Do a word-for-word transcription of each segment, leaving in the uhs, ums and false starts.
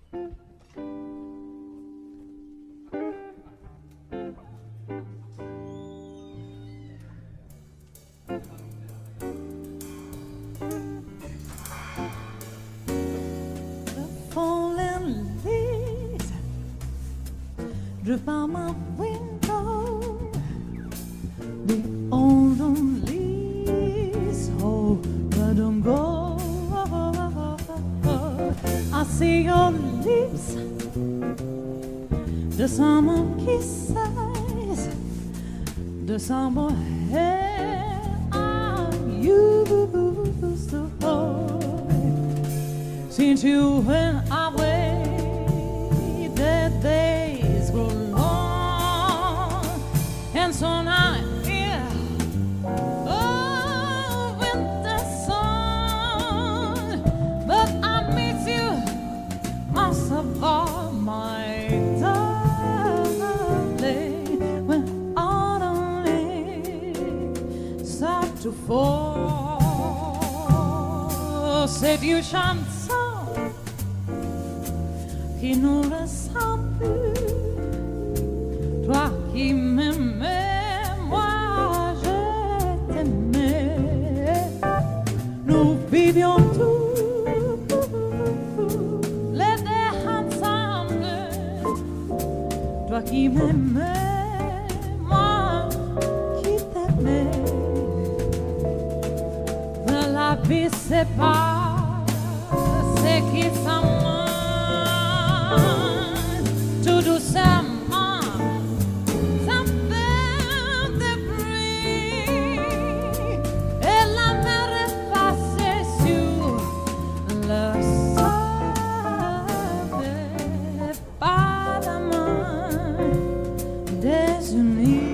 Drip on my window, the autumn leaves, oh, but don't go. I see your lips, the summer kisses, the summer hair I used to hold. Since you went away, that days grow long, and so now here, oh, winter sun, but I miss you most of all, my darling, when autumn leaves start to fall. C'est une chanson qui nous ressemble, toi qui m'aimais, moi je t'aimais. Nous vivions tous les deux ensemble, toi qui m'aimais, moi qui t'aimais. De la vie c'est pas ce qui s'amène tout doucement, ça fait des bruits et la mer est passée sur le sable par la main désunie.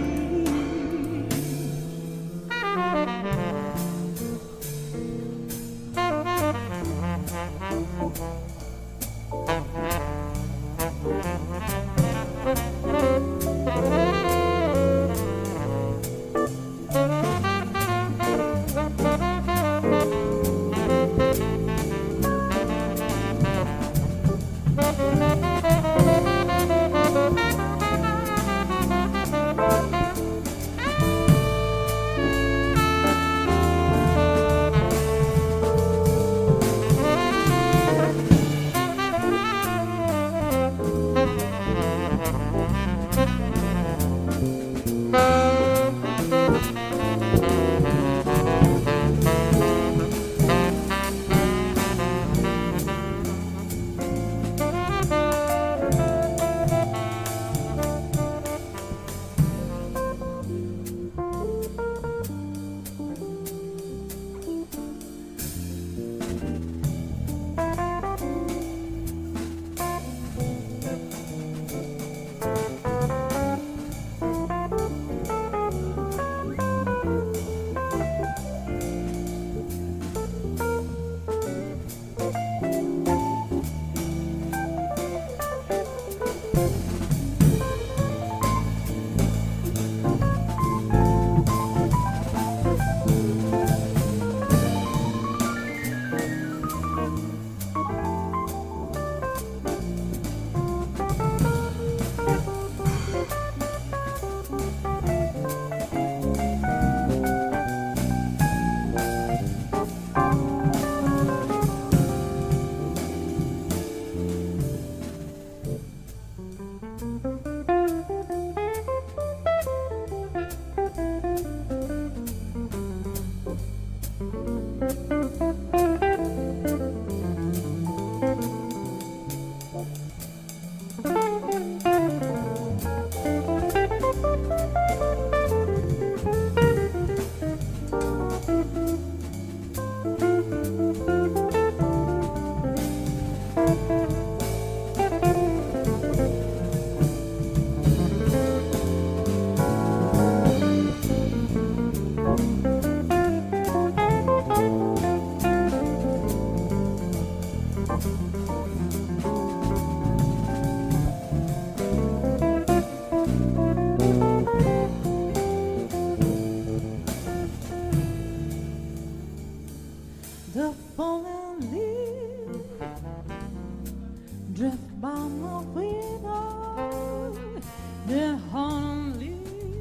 drift by my window, the only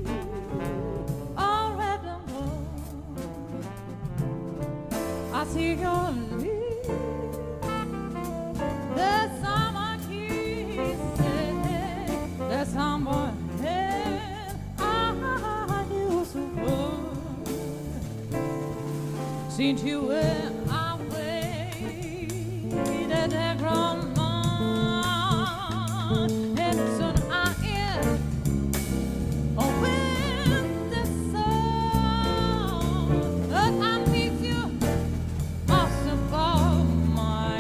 already know. I see your lips, the summer kisses, the summer hand I used to hold. Since you were away, the ground. And soon I am oh, with the sun, but I miss you most of all, my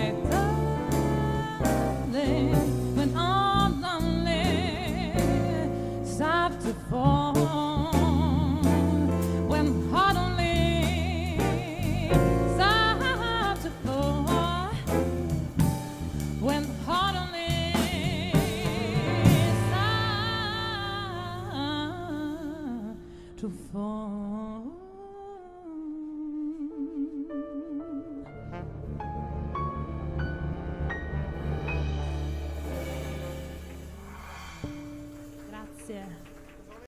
darling. When all lonely start to fall, when heart only start to fall, when heart only to fall.